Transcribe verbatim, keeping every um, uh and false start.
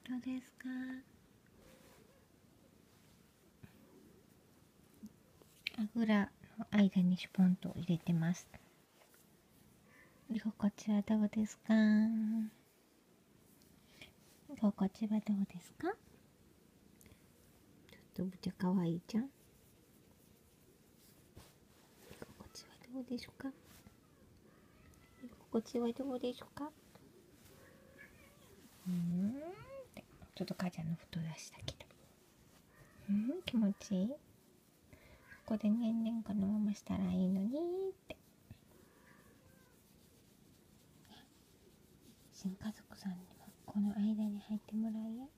どうですか？あぐらの間にシュポンと入れてます。居心地はどうですか？居心地はどうですか？ちょっとぶちゃかわいいじゃん。居心地はどうでしょうか？居心地はどうでしょうか？うーんってちょっと母ちゃんの太出したけど、うん気持ちいい。ここでねんねんこのまましたらいいのにって。新家族さんにもこの間に入ってもらうよ。